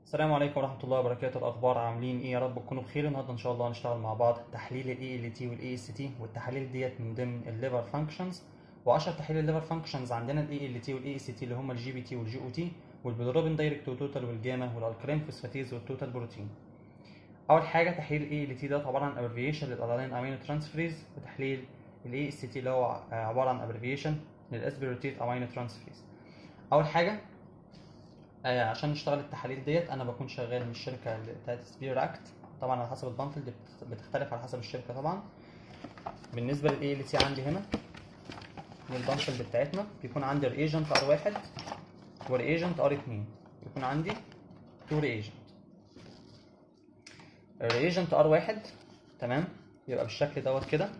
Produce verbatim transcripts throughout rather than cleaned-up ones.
السلام عليكم ورحمة الله وبركاته. الأخبار عاملين إيه؟ يا رب تكونوا بخير. النهاردة إن شاء الله هنشتغل مع بعض تحليل ال إيه إل تي وال إيه إس تي، والتحاليل ديت من ضمن الليفر فانكشنز. وأشهر تحليل الليفر فانكشنز عندنا ال إيه إل تي وال إيه إس تي اللي هم الجي بي تي والجي أو تي والبيلروبين دايركت وتوتال والجاما والالكالين فوسفاتيز والتوتال بروتين. أول حاجة تحليل ال إيه إل تي ده عبارة عن ابريفيشن للألانين أمينو ترانسفيريز، وتحليل ال إيه إس تي اللي هو عبارة عن ابريفيشن للأسبيروتيت أمينو ترانسفيريز. أول حاجة آه، عشان نشتغل التحاليل ديت انا بكون شغال من الشركه بتاعت سبير اكت، طبعا على حسب البامفل بتختلف على حسب الشركه طبعا. بالنسبه للاي ال تي عندي هنا للبامفل بتاعتنا بيكون عندي ريجنت ار واحد وريجنت ار اتنين، بيكون عندي تو ريجنت. الريجنت ار واحد تمام يبقى بالشكل دوت كده،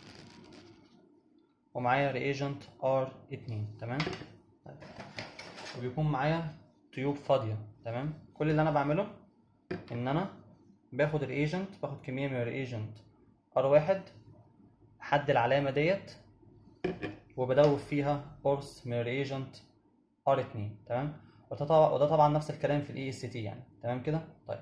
ومعايا ريجنت ار اتنين تمام، وبيكون معايا تيوب فاضيه تمام. كل اللي انا بعمله ان انا باخد الريجنت، باخد كميه من الريجنت ار واحد لحد العلامه ديت، وبدوب فيها قرص من الريجنت ار اتنين تمام. وده طبعا وده طبعا نفس الكلام في الاي اس تي يعني تمام كده. طيب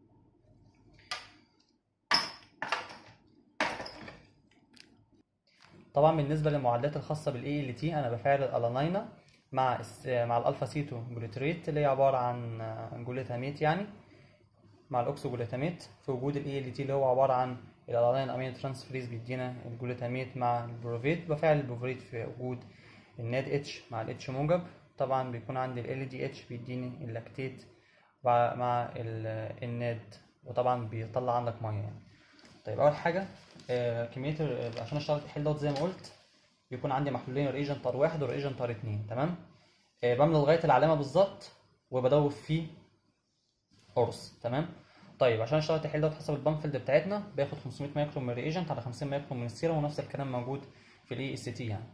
طبعا بالنسبه للمعادلات الخاصه بالاي ال تي انا بفعل الالانينا مع الس- مع الالفا سيتو جلوتريت اللي هي عباره عن جلوتاميت يعني، مع الاوكسوجلوتاميت في وجود الاي ال تي اللي هو عباره عن الالانين امين ترانسفيريز بيدينا الجلوتاميت مع البروفيت. بفعل البروفيت في وجود الناد اتش مع الاتش موجب. طبعا بيكون عندي ال دي اتش بيديني اللاكتيت مع مع ال- الناد، وطبعا بيطلع عندك ميه يعني. طيب اول حاجه آه، كميه ال- عشان اشتغل التحليل دوت زي ما قلت بيكون عندي محلولين ريجنت ار واحد وريجنت ار اتنين تمام. آه، بملى لغايه العلامه بالظبط وبدوب فيه قرص تمام. طيب عشان اشتغل التحليل دوت حسب البامفيلد بتاعتنا باخد خمسمية مايكرون من الريجنت على خمسين مايكرون من السيرم، ونفس الكلام موجود في الاي اس تي يعني.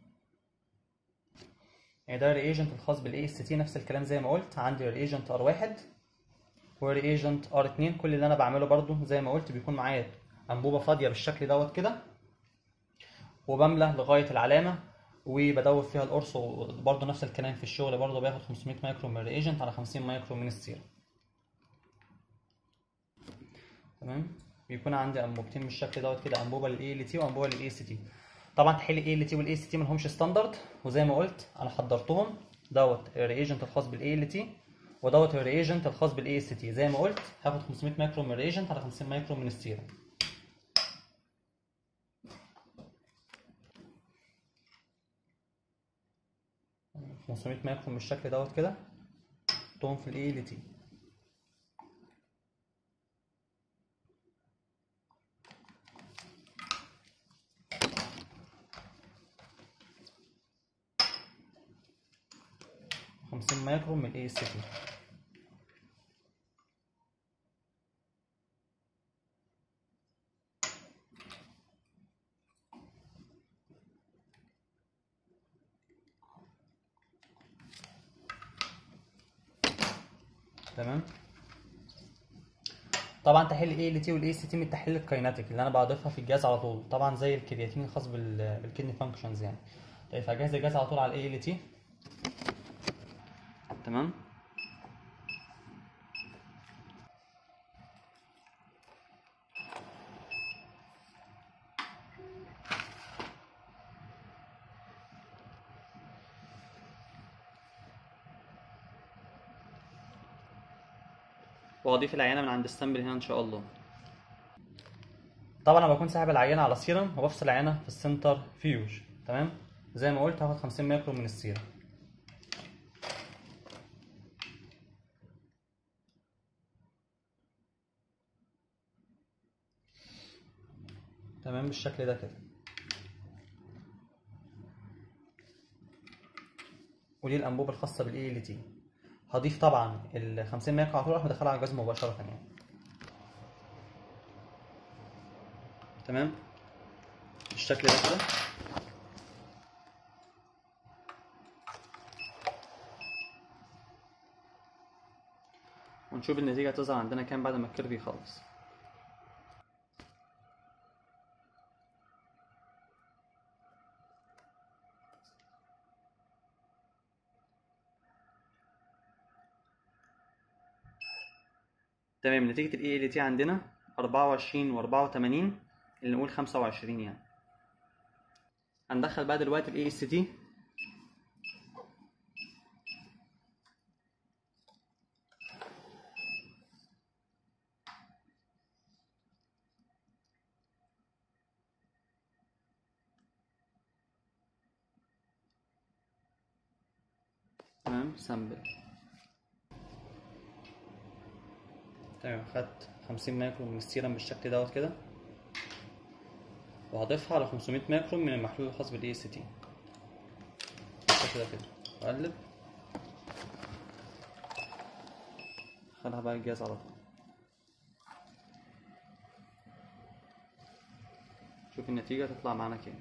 يعني ده الريجنت الخاص بالاي اس تي نفس الكلام زي ما قلت، عندي ريجنت ار واحد وريجنت ار اتنين. كل اللي انا بعمله برضو زي ما قلت بيكون معايا انبوبه فاضيه بالشكل دوت كده، وبملى لغايه العلامه وبدوب فيها القرص. وبرضو نفس الكلام في الشغل، برضو باخد خمسمية مايكرون من الريجنت على خمسين مايكرون من السيرم تمام. بيكون عندي انبوبتين بالشكل دوت كده، انبوبه للاي ال تي وانبوبه للاي اس تي. طبعا تحليل الاي ال تي والاي اس تي مالهمش ستاندرد، وزي ما قلت انا حضرتهم دوت الريجنت الخاص بالاي ال تي ودوت الريجنت الخاص بالاي اس تي. زي ما قلت هاخد خمسمية مايكرون من الريجنت على خمسين مايكرون من السيرم. خمسمية مايكرون بالشكل دوت كده حطهم في الاي ال تي. خمسين مايكرون من الاي اس تي تمام. طبعا تحليل الاي ال تي والاي اس تي من التحليل الكايناتيك اللي انا بضيفها في الجهاز على طول، طبعا زي الكرياتين الخاص بال- بالكدني فانكشنز يعني. طيب فهجهز الجهاز على طول على الاي ال تي تمام. واضيف العينه من عند السامبل هنا ان شاء الله. طبعا انا بكون ساحب العينه على سيرم وبفصل العينه في السنتر فيوج تمام. زي ما قلت هاخد خمسين مايكرون من السيرم تمام بالشكل ده كده. ودي الانبوبه الخاصه بالاي ال تي. هضيف طبعا ال خمسين مايكرون على طول اروح مدخلها على الجهاز مباشره يعني تمام بالشكل ده كده. ونشوف النتيجه هتظهر عندنا كام بعد ما الكيرف يخلص. تمام. نتيجة ال اي ال تي عندنا أربعة وعشرين وأربعة وتمانين، اللي نقول خمسة وعشرين يعني. هندخل بقى دلوقتي ال اي اس تي. تمام سامبل. تمام، خدت خمسين مايكرون من السيرم بالشكل دوت كده، وهضيفها على خمسمية مايكرون من المحلول الخاص بالاي اس تي بالشكل ده كده، واقلب. خدها بقى الجهاز على طول. شوف النتيجة تطلع معانا كام.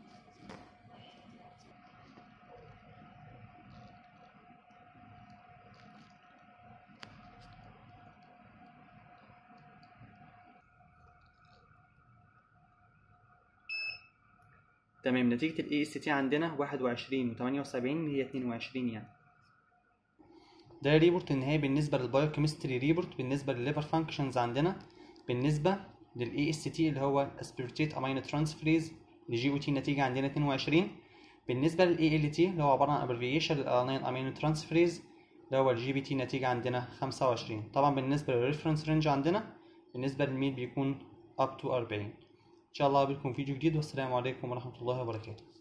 تمام. نتيجة ال اي اس تي عندنا واحد وعشرين وتمانية وسبعين، هي اتنين وعشرين يعني. ده ريبورت النهائي بالنسبة للبايوكيمستري ريبورت بالنسبة للليفر فانكشنز عندنا بالنسبة لل اي اس تي اللي هو اسبيرتيت امينو ترانسفريز لجي او تي، النتيجة عندنا اتنين وعشرين. بالنسبة لل اي ال تي اللي هو عبارة عن ابريفيشن للالانين امينو ترانسفريز اللي هو الجي بي تي، النتيجة عندنا خمسة وعشرين. طبعا بالنسبة للريفرنس رينج عندنا بالنسبة للميل بيكون up to أربعين. ان شاء الله اقابلكم فيديو جديد، والسلام عليكم ورحمة الله وبركاته.